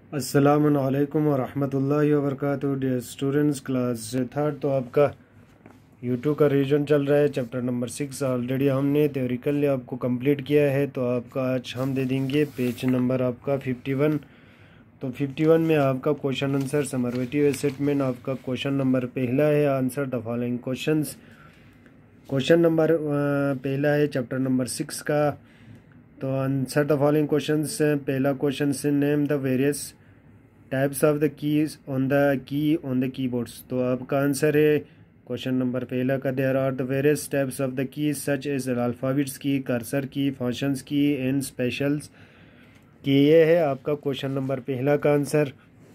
अस्सलामुअलैकुम वरहमतुल्लाहि वबरकातुहू। Dear students, class third. तो आपका यूट्यूब का रिवीजन चल रहा है। चैप्टर नंबर 6 ऑलरेडी हमने थ्योरिकली आपको कंप्लीट किया है। तो आपका आज हम दे देंगे पेज नंबर आपका 51। तो 51 में आपका क्वेश्चन आंसर समरवेटिव स्टेटमेंट आपका क्वेश्चन नंबर पहला है। Answer the following questions. Question number पहला है चैप्टर नंबर 6 का। तो आंसर द फॉलोइंग क्वेश्चंस। पहला क्वेश्चन से name the various types of the keys on the keyboards. तो आपका आंसर है क्वेश्चन नंबर पहला का there are the various types of the keys such as alphabets keys, cursor keys, functions keys and specials की। ये है आपका question number पहला का आंसर।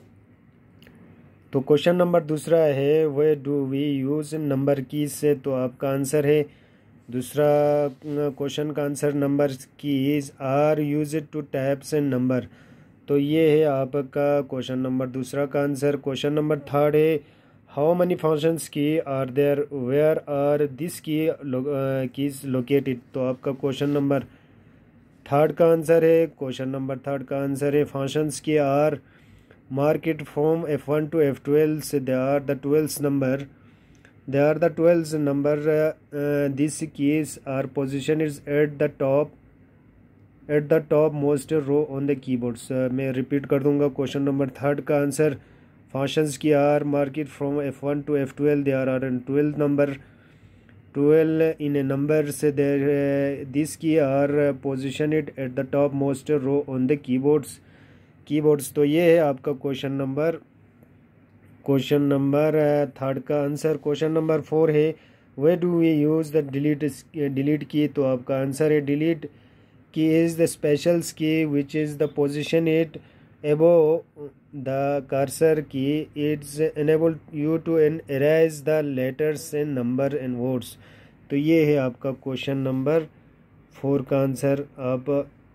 तो क्वेश्चन नंबर दूसरा है why do we use number keys से। तो आपका आंसर है दूसरा क्वेश्चन का answer number keys are use to types and number. तो ये है आपका क्वेश्चन नंबर दूसरा का आंसर। क्वेश्चन नंबर थर्ड है how many functions keys are there where are this keys located. तो आपका क्वेश्चन नंबर थर्ड का आंसर है। क्वेश्चन नंबर थर्ड का आंसर है functions keys are marked from F1 to F12 they are the 12th number. They are the 12th number. These keys are positioned at the top most row on the keyboards. मैं repeat कर दूंगा question number third का answer. Functions keys are marked from F1 to F12 they are on 12th number, 12 in a number से this key are positioned at the top most row on the keyboards। तो ये है आपका question number third का answer. Question number 4 है why do we use the delete key. तो आपका answer है डिलीट की is the specials key which is the position it above the cursor key. It's enable you to erase the letters and number and words. तो ये है आपका question number 4 का answer. आप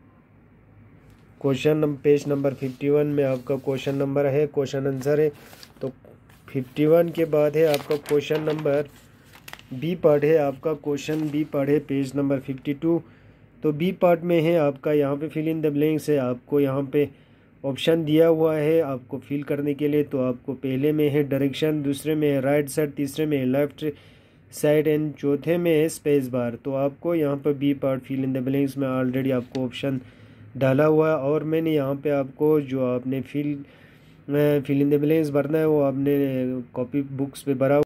पेज नंबर 51 में आपका क्वेश्चन नंबर है, question answer है। तो 51 के बाद है आपका क्वेश्चन नंबर बी पार्ट है। आपका क्वेश्चन बी पार्ट है पेज नंबर 52। तो बी पार्ट में है आपका यहाँ पे फिल इन द ब्लैंक्स है। आपको यहाँ पे ऑप्शन दिया हुआ है आपको फिल करने के लिए। तो आपको पहले में है डायरेक्शन, दूसरे में है राइट साइड, तीसरे में है लेफ्ट साइड एंड चौथे में है स्पेस बार। तो आपको यहाँ पर B part fill in the blanks में ऑलरेडी आपको ऑप्शन डाला हुआ है और मैंने यहाँ पे आपको जो आपने फिल इन द ब्लैंक्स भरना है वो आपने कॉपी बुक्स पे भरा